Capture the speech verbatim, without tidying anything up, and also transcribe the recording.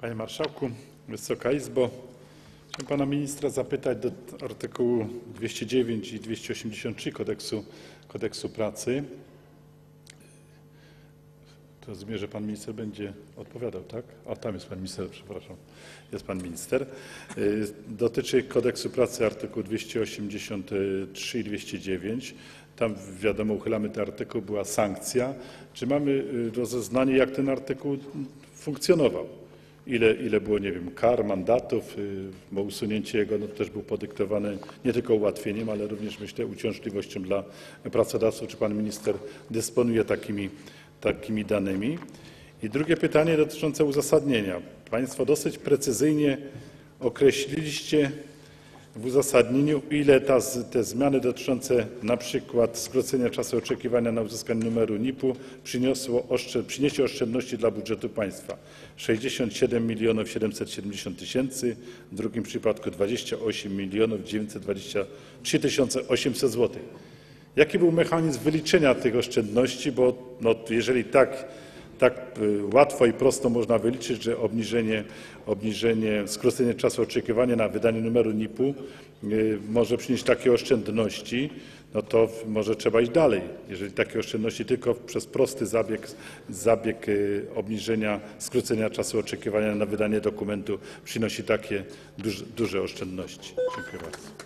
Panie Marszałku, Wysoka Izbo! Chciałem pana ministra zapytać do artykułu dwieście dziewięć i dwieście osiemdziesiąt trzy kodeksu, kodeksu pracy. To rozumiem, że pan minister będzie odpowiadał, tak? A tam jest pan minister, przepraszam. Jest pan minister. Dotyczy kodeksu pracy artykuł dwieście osiemdziesiąt trzy i dwieście dziewięć. Tam wiadomo, uchylamy ten artykuł, była sankcja. Czy mamy rozeznanie, jak ten artykuł funkcjonował? Ile, ile było, nie wiem, kar, mandatów, bo usunięcie jego no, też było podyktowane nie tylko ułatwieniem, ale również, myślę, uciążliwością dla pracodawców. Czy pan minister dysponuje takimi, takimi danymi? I drugie pytanie dotyczące uzasadnienia. Państwo dosyć precyzyjnie określiliście w uzasadnieniu, ile ta, te zmiany dotyczące na przykład skrócenia czasu oczekiwania na uzyskanie numeru N I P-u przyniosło oszczęd, przyniesie oszczędności dla budżetu państwa. sześćdziesiąt siedem milionów siedemset siedemdziesiąt tysięcy, w drugim przypadku dwadzieścia osiem milionów dziewięćset dwadzieścia trzy tysiące osiemset złotych. Jaki był mechanizm wyliczenia tych oszczędności? Bo no, jeżeli tak, tak łatwo i prosto można wyliczyć, że obniżenie, obniżenie, skrócenie czasu oczekiwania na wydanie numeru N I P-u może przynieść takie oszczędności, no to może trzeba iść dalej. Jeżeli takie oszczędności tylko przez prosty zabieg, zabieg obniżenia, skrócenia czasu oczekiwania na wydanie dokumentu przynosi takie duże, duże oszczędności. Dziękuję bardzo.